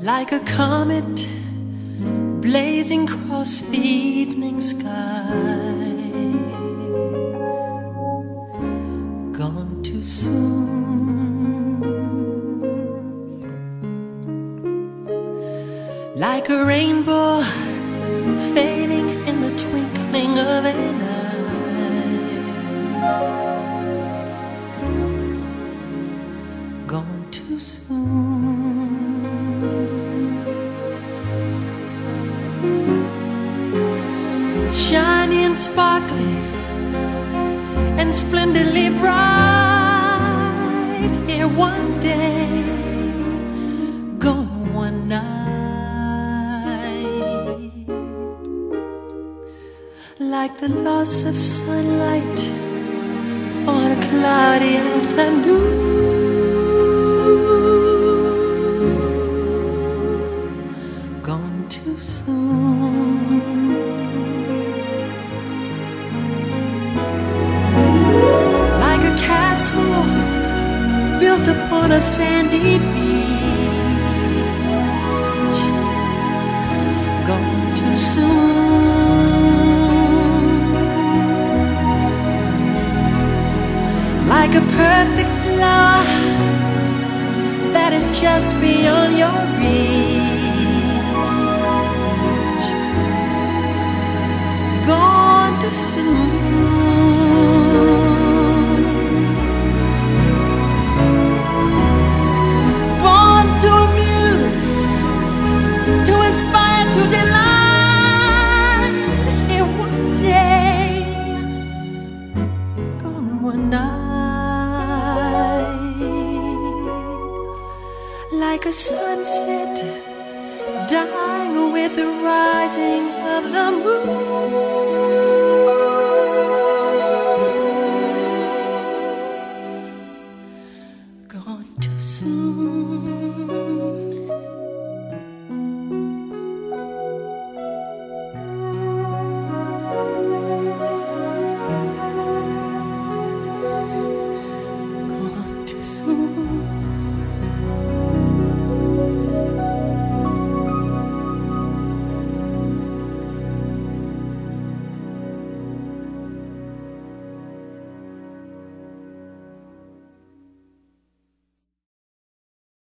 like a comet blazing across the evening sky. Gone too soon, like a rainbow fading in the twinkling of an eye. Gone too soon. Shiny and sparkly and splendidly bright, here one day, gone one night. Like the loss of sunlight on a cloudy afternoon. Gone too soon. Like a castle built upon a sandy beach. Gone too soon. Like a perfect flower that is just beyond your reach. Gone too soon. Born to amuse, to inspire, to delight, here one day, gone one night. Like a sun